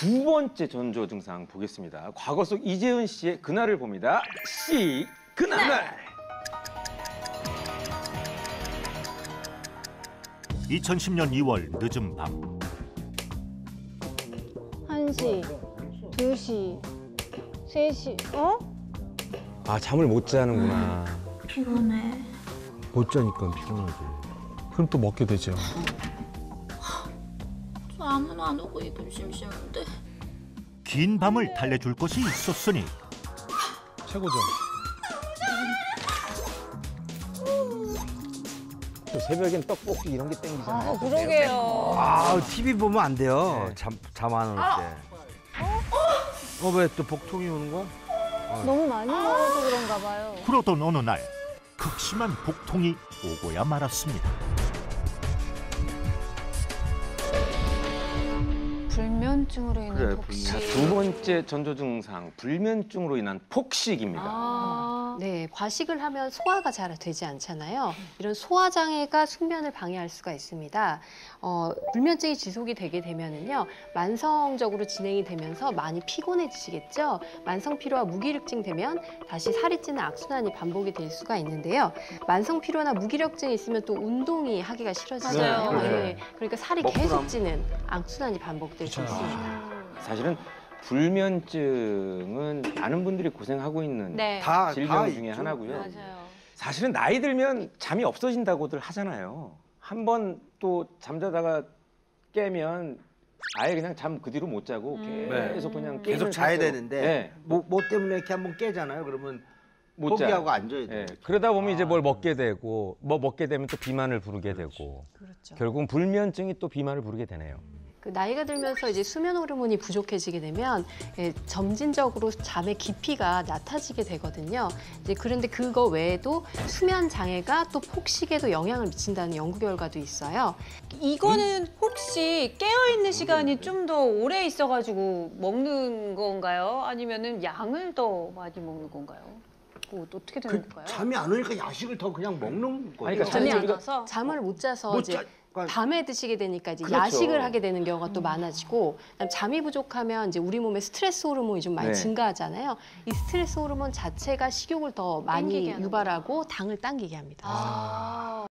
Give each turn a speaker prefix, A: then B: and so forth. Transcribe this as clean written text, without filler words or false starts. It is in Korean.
A: 두 번째 전조 증상 보겠습니다. 과거 속 이재은 씨의 그날을 봅니다. 시 그날.
B: 2010년 2월 늦은 밤
C: 1시, 2시, 3시, 어?
D: 아, 잠을 못 자는구나.
E: 피곤해.
D: 못 자니까 피곤하지.
F: 그럼 또 먹게 되죠.
E: 저 아무도 안 오고 이분 심심한데.
B: 긴 밤을 달래줄 것이 있었으니
F: 최고죠.
D: 또 새벽엔 떡볶이 이런 게 땡기잖아요.
C: 아, 그러게요.
G: 아, TV 보면 안 돼요. 잠 안 올 때. 왜 또 복통이 오는 거야?
C: 너무 많이 먹어서 그런가 봐요.
B: 그러던 어느 날 극심한 복통이 오고야 말았습니다.
C: 불면증으로 인한
A: 그래,
C: 폭식.
A: 자, 두 번째 전조 증상 불면증으로 인한 폭식입니다.
H: 네, 과식을 하면 소화가 잘 되지 않잖아요. 이런 소화 장애가 숙면을 방해할 수가 있습니다. 불면증이 지속이 되게 되면은요, 만성적으로 진행이 되면서 많이 피곤해지시겠죠. 만성 피로와 무기력증 되면 다시 살이 찌는 악순환이 반복이 될 수가 있는데요. 만성 피로나 무기력증이 있으면 또 운동이 하기가 싫어지잖아요.
A: 맞아요.
H: 네, 그러니까 살이 계속 찌는 악순환이 반복될 수 있습니다.
A: 사실은 불면증은 많은 분들이 고생하고 있는
H: 네,
A: 질병 중에
G: 있죠.
A: 하나고요.
H: 맞아요.
A: 사실은 나이 들면 잠이 없어진다고들 하잖아요. 한 번 또 잠자다가 깨면 아예 그냥 잠 그 뒤로 못 자고 계속 그냥
G: 계속
A: 깨는
G: 자야
A: 상태로.
G: 되는데
A: 네,
G: 뭐 때문에 이렇게 한번 깨잖아요. 그러면
A: 못
G: 포기하고
A: 자요.
G: 앉아야 돼.
D: 예, 그러다 보면 이제 뭘 먹게 되고, 뭐 먹게 되면 또 비만을 부르게 되고, 결국은 불면증이 또 비만을 부르게 되네요.
H: 그 나이가 들면서 이제 수면 호르몬이 부족해지게 되면 점진적으로 잠의 깊이가 낮아지게 되거든요. 이제 그런데 그거 외에도 수면 장애가 또 폭식에도 영향을 미친다는 연구 결과도 있어요.
C: 이거는 혹시 깨어있는 시간이 좀 더 오래 있어가지고 먹는 건가요? 아니면은 양을 더 많이 먹는 건가요? 뭐 어떻게 되는 건가요?
G: 잠이 안 오니까 야식을 더 그냥 먹는 거예요.
A: 그러니까
C: 잠이 안
A: 우리가
C: 와서?
H: 잠을 못 자서
G: 못
H: 이제
G: 자-
H: 밤에 드시게 되니까 이제
A: 그렇죠.
H: 야식을 하게 되는 경우가 또 많아지고, 그다음 잠이 부족하면 이제 우리 몸에 스트레스 호르몬이 좀 많이
A: 네.
H: 증가하잖아요. 이 스트레스 호르몬 자체가 식욕을 더 많이
C: 땡기게 하는
H: 유발하고 당을 당기게 합니다.